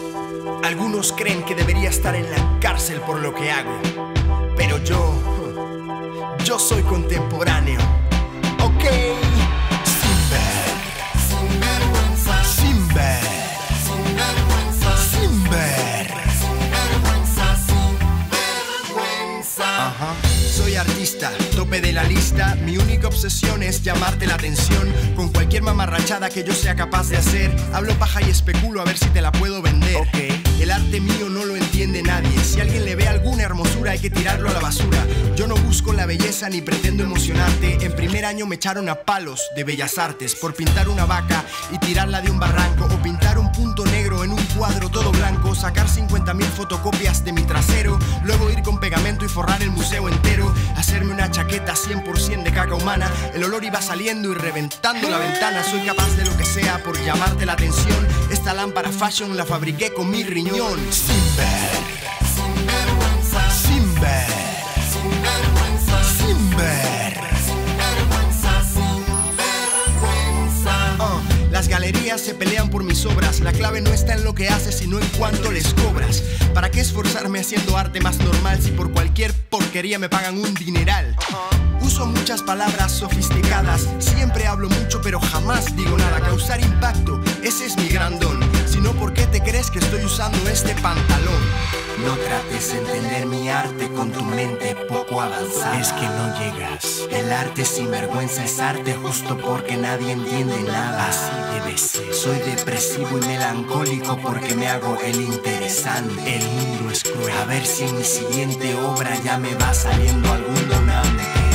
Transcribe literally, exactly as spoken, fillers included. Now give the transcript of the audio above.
Algunos creen que debería estar en la cárcel por lo que hago, pero yo, yo soy contemporáneo, ok. Sin ver, Sin vergüenza, sin ver, sin vergüenza, sin ver. sin vergüenza, sin vergüenza. Ajá. Soy artista, tope de la lista. Mi única obsesión es llamarte la atención con cualquier mamarrachada que yo sea capaz de hacer. Hablo paja y especulo a ver si te la puedo vender. Okay. El arte mío no lo entiende nadie. Si alguien le ve alguna hermosura hay que tirarlo a la basura. Yo no busco la belleza ni pretendo emocionarte. En primer año me echaron a palos de Bellas Artes por pintar una vaca y tirarla de un barranco, o pintar un punto negro en un cuadro todo blanco, sacar cincuenta mil fotocopias de mi trasero, luego ir con pegamento y forrar el museo entero, hacerme una chaqueta cien por ciento de caca humana. El olor iba saliendo y reventando la ventana. Soy capaz de lo que sea por llamarte la atención. Esta lámpara fashion la fabriqué con mi riñón. Sin ver, Sin vergüenza, sin ver, sin vergüenza, sin ver. sin vergüenza, sin vergüenza. Uh, las galerías se pelean por mis obras. La clave no está en lo que haces, sino en cuánto les cobras. ¿Para qué esforzarme haciendo arte más normal si por cualquier porquería me pagan un dineral? Uso muchas palabras sofisticadas, siempre hablo mucho pero jamás digo nada. Causar impacto, ese es mi gran don. Si no, ¿por qué te crees que estoy usando este pantalón? No trates de entender mi arte con tu mente poco avanzada. Es que no llegas. El arte sin vergüenza es arte justo porque nadie entiende nada. Así debe ser. Soy depresivo y melancólico porque me hago el interesante. El mundo es cruel. A ver si en mi siguiente obra ya me va saliendo algún donante.